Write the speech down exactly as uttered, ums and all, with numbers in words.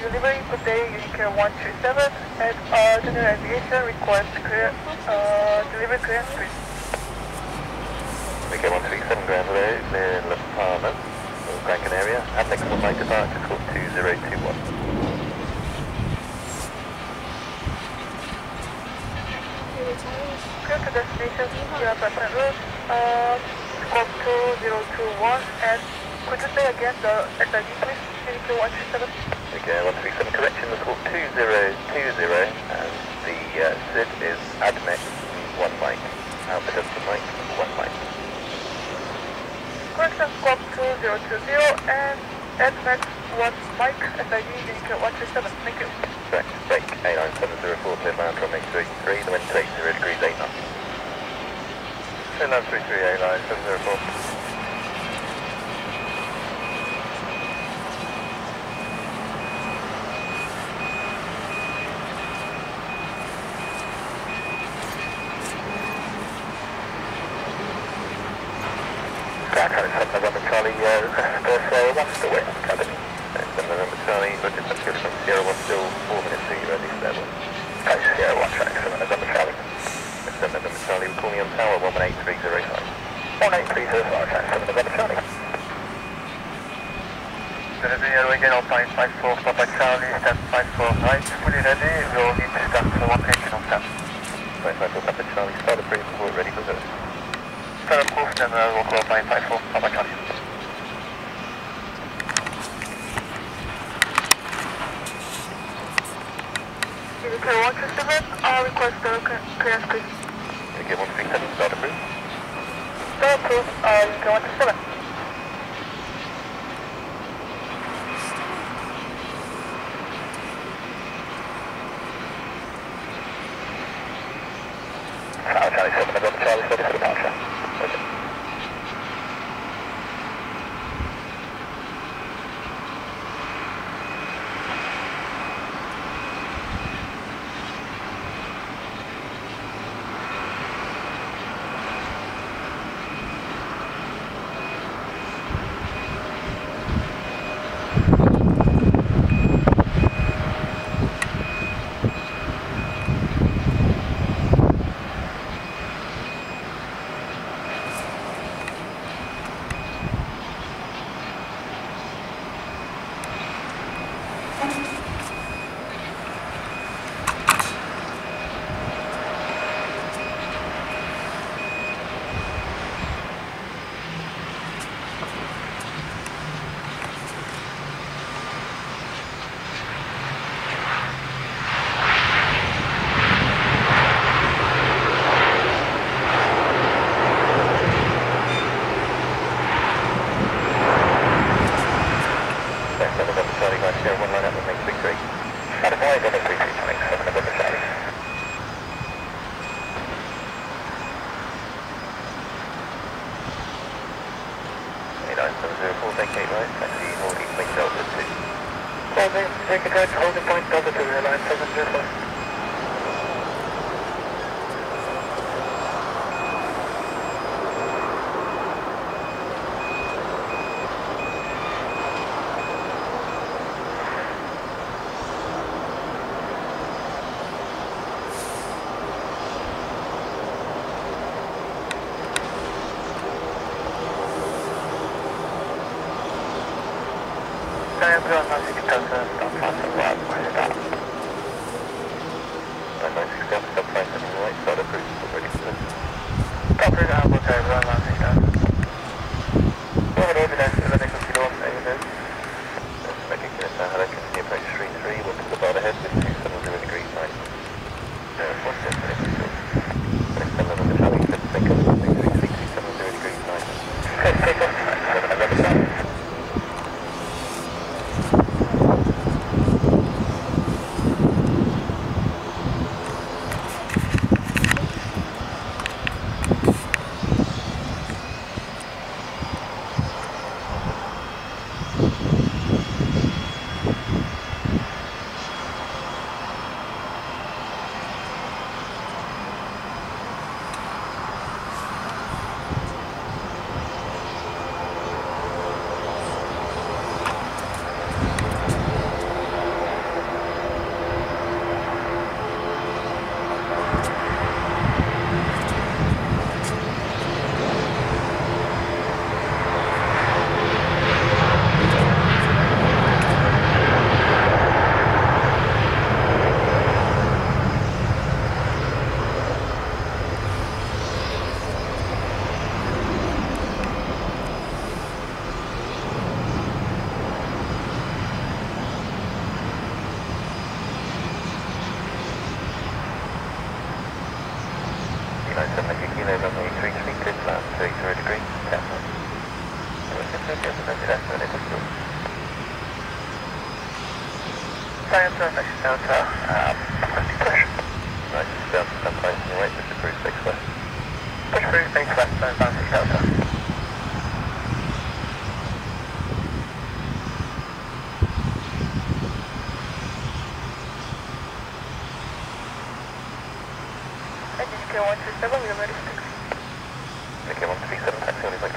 delivery, good day, Unique one three seven, and uh, General Aviation request clear, uh, delivery clearance, please. Unique one three seven, ground low, near La Palma, Franken area, and next one flight departure, call two zero two one. Clear to destination, you have present route, uh, squawk two zero two one, and could you say again the S I D please, Unique one three seven? Okay, one three seven, correction, the squawk two zero two zero, and the uh, S I D is Admex one Mike, Alpha Delta Mike one Mike. Correction, squawk two zero two zero, and Admex one Mike, S I D Unique one three seven, thank you. Correct, break, A nine seven zero four, clear man from eight three three, the wind eight zero degrees, eight knots. Clear nine three three, A nine seven zero four. November Charlie, uh, Sierra one still waiting on the cabin. November Charlie, registered from Sierra one still four minutes to you, ready for that one. Okay, Sierra one track, seven November Charlie. seven November Charlie, we'll call me on tower one one eight three zero five. one eight three zero five, track seven November Charlie. Delivery airway again, Alpine five four, Papa Charlie, stand five four right, fully ready, we'll need to start for one engine on stand. five four, Papa Charlie, start the brief, we're ready for this. Start up course, then uh, we'll call Alpine five four, Papa Charlie. Unique one three seven, uh, request the clearance please. Unique one three seven, start approved. Start approved, uh, Unique one three seven. Tower Charlie seven, November Charlie, ready for departure. Okay. Take a direct holding point Delta to airline seven zero four. Can I have nine six Delta, stop fast and right, stop. nine six Delta, stop fast and right, start approved, ready for this. Stop ready to Hamburg, nine six Delta. Go ahead, evidence, eleven kilo, evidence. That's making clear, now hello, continue approach three three, one to the bar ahead with two seven zero degrees, nine. Uh, what's this, ready for this? Next time, November Charlie, fifth second, six three six, two seven zero degrees, nine. Okay, take off, seven November Charlie. Science Surface Delta, um, requesting push. Nice, down to ten points on your right, just to cruise six west. Push cruise base west, bound six Delta. Engine K one three seven, we are ready for taxi. Okay, one three seven, taxi on his